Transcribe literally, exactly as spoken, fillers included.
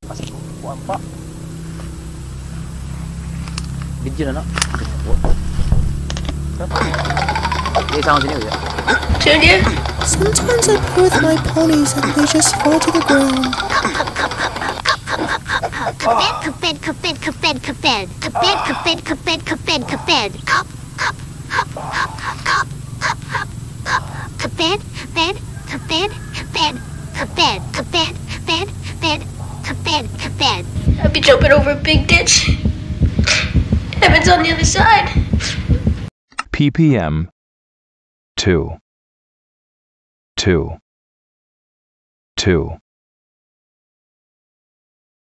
Video na no. Dia sama sini ya. Junior? Sometimes I play with my ponies and they just fall to the ground. Kaped, kaped, kaped, kaped, kaped, kaped, kaped, kaped, kaped, kaped, kaped, kaped, kaped, kaped, kaped, kaped, kaped, kaped, kaped, kaped. I'll be jumping over a big ditch. Heaven's on the other side. P P M two two two